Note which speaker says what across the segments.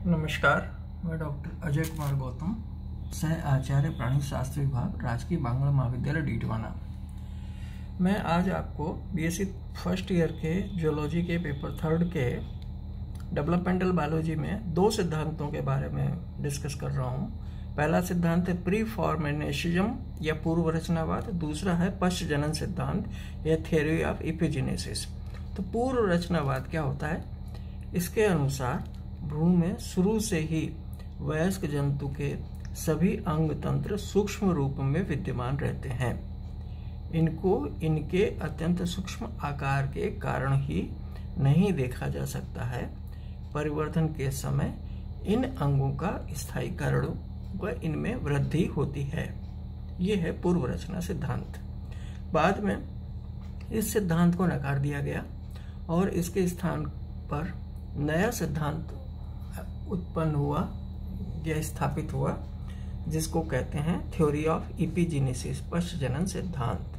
Speaker 1: नमस्कार, मैं डॉक्टर अजय कुमार गौतम, सह आचार्य प्राणी शास्त्र विभाग, राजकीय बांग्ला महाविद्यालय डीडवाना। मैं आज आपको बीएससी फर्स्ट ईयर के जियोलॉजी के पेपर 3 के डेवलपमेंटल बायोलॉजी में 2 सिद्धांतों के बारे में डिस्कस कर रहा हूँ। पहला सिद्धांत है प्रीफॉर्मेशनिज्म या पूर्व रचनावाद, दूसरा है पश्च जनन सिद्धांत या थ्योरी ऑफ इपिजेनेसिस। तो पूर्व रचनावाद क्या होता है? इसके अनुसार भ्रूण में शुरू से ही वयस्क जंतु के सभी अंग तंत्र सूक्ष्म रूप में विद्यमान रहते हैं। इनको इनके अत्यंत सूक्ष्म आकार के कारण ही नहीं देखा जा सकता है। परिवर्तन के समय इन अंगों का स्थायीकरण व इनमें वृद्धि होती है। ये है पूर्व रचना सिद्धांत। बाद में इस सिद्धांत को नकार दिया गया और इसके स्थान पर नया सिद्धांत उत्पन्न हुआ या स्थापित हुआ, जिसको कहते हैं थ्योरी ऑफ इपिजेनेसिस, पश्च जनन सिद्धांत।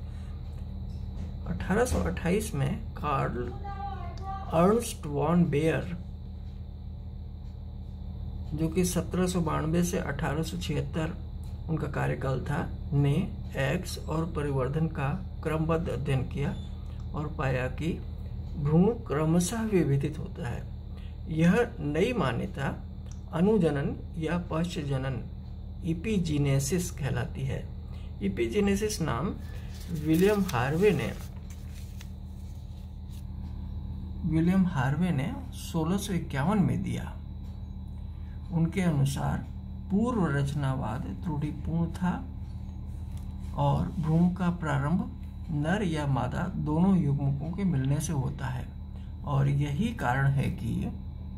Speaker 1: 1828 में कार्ल अर्नस्ट वॉन बेयर, जो कि 1792 से 1876 उनका कार्यकाल था, ने एक्स और परिवर्धन का क्रमबद्ध अध्ययन किया और पाया कि भ्रूण क्रमशः विभेदित होता है। यह नई मान्यता अनुजनन या पश्च जनन इपिजेनेसिस कहलाती है। इपिजेनेसिस नाम विलियम हार्वे ने 1651 में दिया। उनके अनुसार पूर्व रचनावाद त्रुटिपूर्ण था और भ्रूण का प्रारंभ नर या मादा दोनों युग्मकों के मिलने से होता है और यही कारण है कि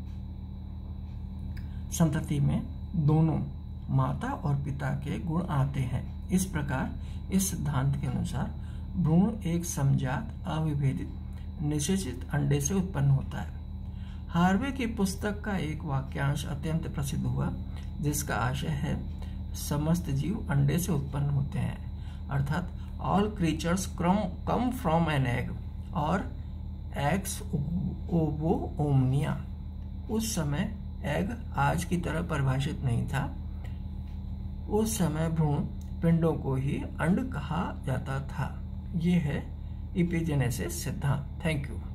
Speaker 1: संतति में दोनों माता और पिता के गुण आते हैं। इस प्रकार इस सिद्धांत के अनुसार भ्रूण एक समजात अविभेदित निषेचित अंडे से उत्पन्न होता है। हार्वे की पुस्तक का एक वाक्यांश अत्यंत प्रसिद्ध हुआ, जिसका आशय है समस्त जीव अंडे से उत्पन्न होते हैं, अर्थात all creatures come from an egg और एक्स ओवो ओमनिया। उस समय एग आज की तरह परिभाषित नहीं था। उस समय भ्रूण पिंडों को ही अंड कहा जाता था। ये है इपिजेनेसिस सिद्धांत। Thank you.